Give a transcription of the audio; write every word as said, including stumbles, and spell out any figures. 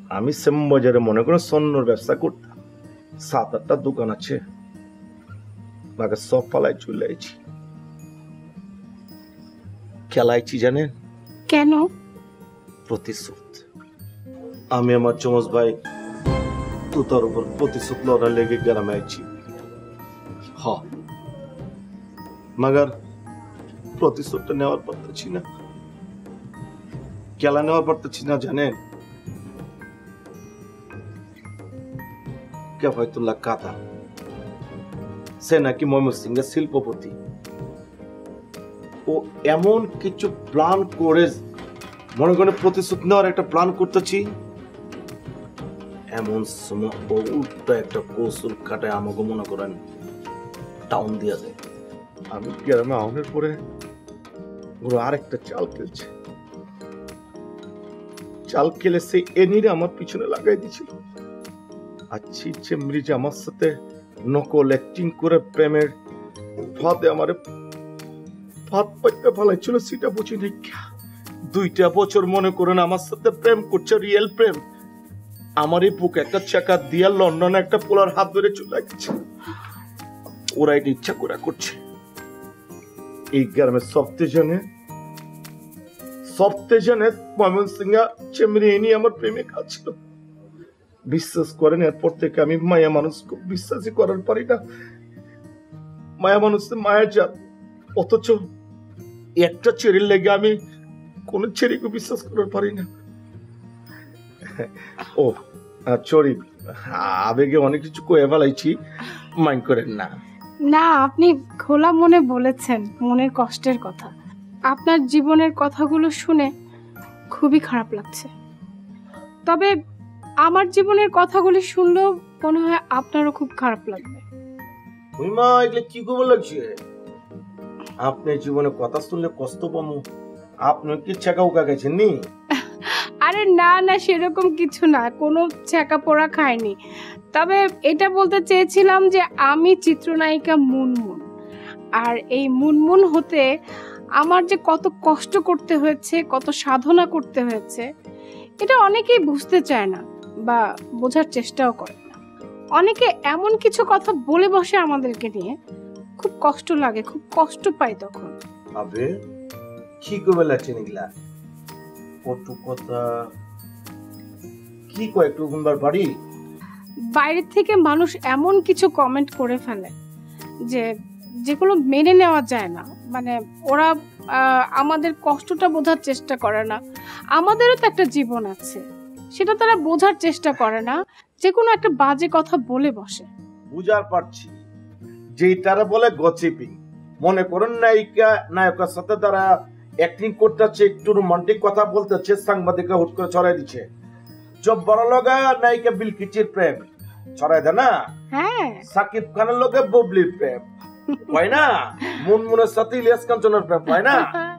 আমি শ্যামবাজারে মনে করো স্বর্ণর ব্যবসা করতাম, সাত আটটা দোকান আছে, বাগে সব পালায় চলে আইছি। খেলাইছি জানেন কেন? প্রতিশোধ। আমি আমার চমচ ভাই তুতার উপর প্রতিশোধ লড়া লেগে গ্রামে আইছি। হ মাগার প্রতিশোধটা নেওয়ার পারতেছি না। খেলা নেওয়ার পারতেছি না জানেন, কেফায়তুল্লাহ কাদা সে নাকি ময়মনসিংহের শিল্পপতি। ও এমন কিছু প্ল্যান করে মনে করে প্রতিশোধ নেওয়ার একটা প্ল্যান করতেছি, এমন সময় ও উল্টা একটা কৌশল কাটায় আমাকে মনে করেন টাউন দিয়া যায়। আমি গ্রামে আউনের পরে ওরা আরেকটা চাল খেলছে, চাল খেলে সে এনিরে আমার পিছনে লাগাই দিছিল। আচ্ছি চেমরি যে আমার সাথে নকল অ্যাক্টিং করে প্রেমের ফাঁদে আমার ফাঁদ পাইতে ফেলাইছিল, সেটা বুঝি নাই। দুইটা বছর মনে করেন আমার সাথে প্রেম করছে, রিয়েল প্রেম। আমার এই বুক একটা চাকা দিয়া লন্ডনে একটা পোলার হাত ধরে চলে গেছে। ওরা এটা ইচ্ছা করে করছে। এই গ্রামের সবতে জানে সবতে জানে ময়মনসিংহা চেমরি এনি আমার প্রেমিক ছিল। বিশ্বাস করেন, এরপর থেকে আমি মায়া মানুষ খুব বিশ্বাসই করার পারি না। মায়া মানুষ মায়া জাত, অথচ একটা চেরির লেগে আমি কোন চেরিকে বিশ্বাস করার পারি না। ও চরি আবেগে অনেক কিছু কয়ে ফেলাইছি, মাইন্ড করেন না। না, আপনি খোলা মনে বলেছেন মনের কষ্টের কথা। আপনার জীবনের কথাগুলো শুনে খুবই খারাপ লাগছে। তবে আমার জীবনের কথাগুলি শুনলেও মনে হয় আপনারও খুব খারাপ লাগবে। ওই মা এগুলো কি খবর লাগছে? আপনার জীবনে কথা শুনলে কষ্ট পাবো। আপনি কি ছেঁকা উকা গেছেন নি? আরে না না, সেরকম কিছু না, কোনো ছেঁকা পোড়া খায়নি। তবে এটা বলতে চেয়েছিলাম যে আমি চিত্রনায়িকা মুনমুন, আর এই মুনমুন হতে আমার যে কত কষ্ট করতে হয়েছে, কত সাধনা করতে হয়েছে, এটা অনেকেই বুঝতে চায় না বা বোঝার চেষ্টাও করে না। অনেকে এমন কিছু কথা বলে বসে আমাদেরকে নিয়ে, খুব কষ্ট লাগে, খুব কষ্ট পাই তখন। আবে কি কবে লাগছে নিগলা কটু কথা কি কয় একটু গুনবার বাড়ি? বাইরে থেকে মানুষ এমন কিছু কমেন্ট করে ফেলে যে যেগুলো মেনে নেওয়া যায় না। মানে ওরা আমাদের কষ্টটা বোঝার চেষ্টা করে না। আমাদেরও তো একটা জীবন আছে, সেটা তারা বোঝার চেষ্টা করে না, যে কোনো একটা বাজে কথা বলে বসে। বুঝার পারছি, যেই তারা বলে গসিপিং। মনে করেন নায়িকা নায়কের সাথে তারা অ্যাক্টিং করতেছে, একটু রোমান্টিক কথা বলতেছে, সাংবাদিকরা হুট করে ছড়াই দিচ্ছে। জব বড় লগা নায়িকা বিলকিচির প্রেম ছড়াই দেয় না? হ্যাঁ, সাকিব খানের লগে বুবলির প্রেম হয় না? মুনমুনের সাথে ইলিয়াস কাঞ্চনের প্রেম হয় না?